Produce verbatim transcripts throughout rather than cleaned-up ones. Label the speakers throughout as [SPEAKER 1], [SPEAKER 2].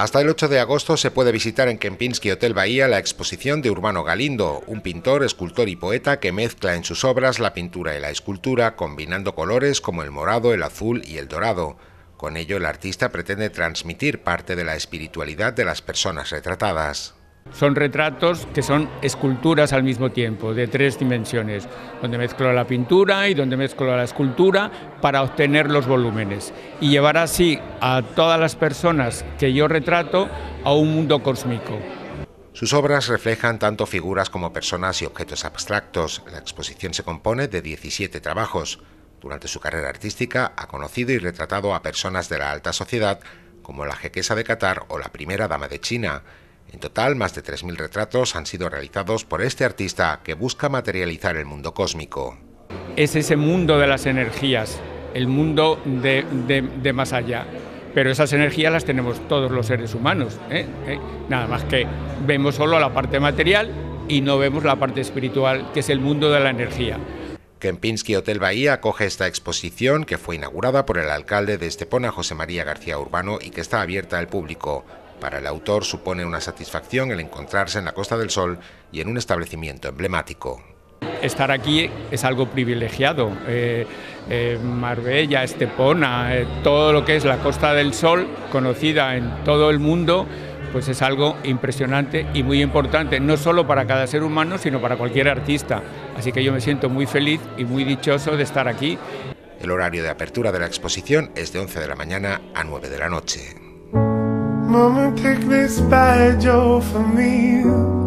[SPEAKER 1] Hasta el ocho de agosto se puede visitar en Kempinski Hotel Bahía la exposición de Urbano Galindo, un pintor, escultor y poeta que mezcla en sus obras la pintura y la escultura, combinando colores como el morado, el azul y el dorado. Con ello, el artista pretende transmitir parte de la espiritualidad de las personas retratadas.
[SPEAKER 2] Son retratos que son esculturas al mismo tiempo, de tres dimensiones, donde mezclo la pintura y donde mezclo la escultura para obtener los volúmenes y llevar así a todas las personas que yo retrato a un mundo cósmico.
[SPEAKER 1] Sus obras reflejan tanto figuras como personas y objetos abstractos. La exposición se compone de diecisiete trabajos. Durante su carrera artística ha conocido y retratado a personas de la alta sociedad como la jequesa de Qatar o la primera dama de China. En total, más de tres mil retratos han sido realizados por este artista que busca materializar el mundo cósmico.
[SPEAKER 2] Es ese mundo de las energías, el mundo de, de, de más allá. Pero esas energías las tenemos todos los seres humanos, ¿eh? ¿Eh? Nada más que vemos solo la parte material y no vemos la parte espiritual, que es el mundo de la energía.
[SPEAKER 1] Kempinski Hotel Bahía acoge esta exposición que fue inaugurada por el alcalde de Estepona, José María García Urbano, y que está abierta al público. Para el autor supone una satisfacción el encontrarse en la Costa del Sol y en un establecimiento emblemático.
[SPEAKER 2] Estar aquí es algo privilegiado. Eh, eh, Marbella, Estepona, eh, todo lo que es la Costa del Sol, conocida en todo el mundo, pues es algo impresionante y muy importante, no solo para cada ser humano, sino para cualquier artista. Así que yo me siento muy feliz y muy dichoso de estar aquí.
[SPEAKER 1] El horario de apertura de la exposición es de once de la mañana a nueve de la noche.
[SPEAKER 3] Mama, take this banjo for me.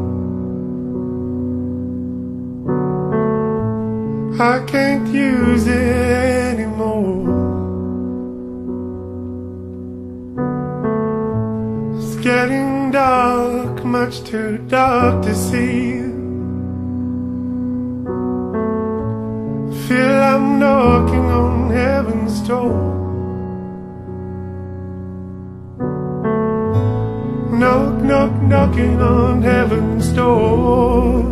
[SPEAKER 3] I can't use it anymore. It's getting dark, much too dark to see. Feel I'm knocking on heaven's door. Knock, knock, knocking on heaven's door.